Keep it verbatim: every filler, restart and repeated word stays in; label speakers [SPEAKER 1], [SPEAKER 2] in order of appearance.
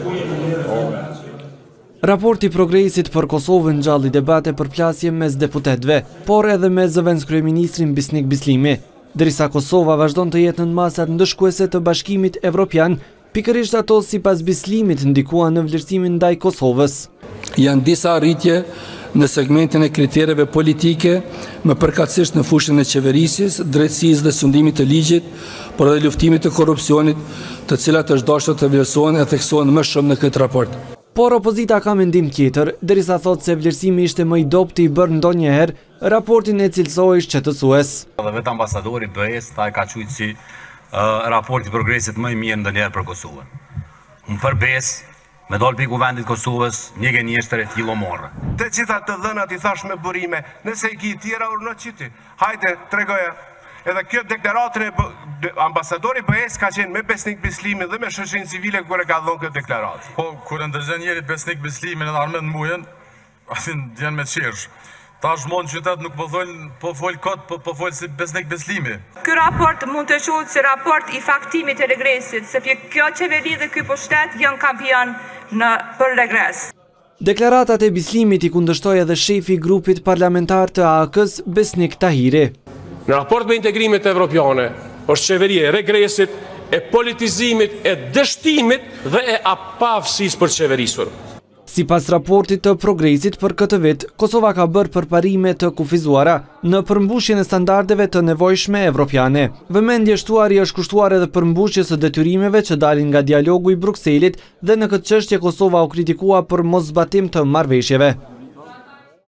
[SPEAKER 1] Raporti Progresit për Kosovën ngjalli debate për plasje mes deputetëve, por edhe me zëvendës kryeministrin Besnik Bislimi. Derisa Kosova vazhdon të jetë në masat ndëshkuese të Bashkimit Evropian, pikërisht ato sipas Bislimit ndikuan në vlerësimin ndaj Kosovës.
[SPEAKER 2] Janë disa arritje në segmentin e kritereve politike, më përkatësisht në fushën e qeverisjes, drejtësisë dhe sundimit të ligjit, por edhe luftimit të korrupsionit, të cilat është dashur të vlerësohen e theksohen më shumë në këtë raport.
[SPEAKER 1] Por opozita ka mendim tjetër, derisa thotë se vlerësimi ishte më i dobët i bërë ndonjëherë, raportin e cilësoi shqetësues.
[SPEAKER 3] Dhe vetë ambasadori B E S ta e ka quajtur si uh, raporti Progresit më i mirë ndonjëherë për Kosovën. Unë për B E S, me dal pikë vendit Kosovës, një gënjeshtër e tillë morë.
[SPEAKER 4] Të gjitha të dhënat i thash me burime, nëse i ki tjera urnë qyti. Hajde, tregoja. Edhe kjo deklaratën e ambasadori B E S ka qenë me Besnik Bislimin dhe me shoqërinë civile kur e ka dhënë këtë deklaratë.
[SPEAKER 5] Po kur e ndërgjen njëri Besnik Bislimin në Armend Mujen, atin janë me qirsh. Tash mon qytet nuk po thon po fol kot, po po fol si Besnik Bislimi.
[SPEAKER 6] Ky raport mund të shohet si raport i faktimit të regresit, sepse kjo qeveri dhe ky pushtet janë kampion në për regres.
[SPEAKER 1] Deklaratat e Bislimit i kundërshtoi edhe shefi i grupit parlamentar të A K-s Besnik Tahiri.
[SPEAKER 7] Në raport me integrimet evropiane, është qeveria e regresit, e politizimit, e dështimit dhe e apavësisë për qeverisur.
[SPEAKER 1] Sipas raportit të Progresit për këtë vit, Kosova ka bërë përparime të kufizuara në përmbushjen e standardeve të nevojshme evropiane. Vëmendje shtuari është kushtuar edhe përmbushjes së detyrimeve që dalin nga dialogu i Brukselit dhe në këtë çështje Kosova u kritikua për moszbatim të marrëveshjeve.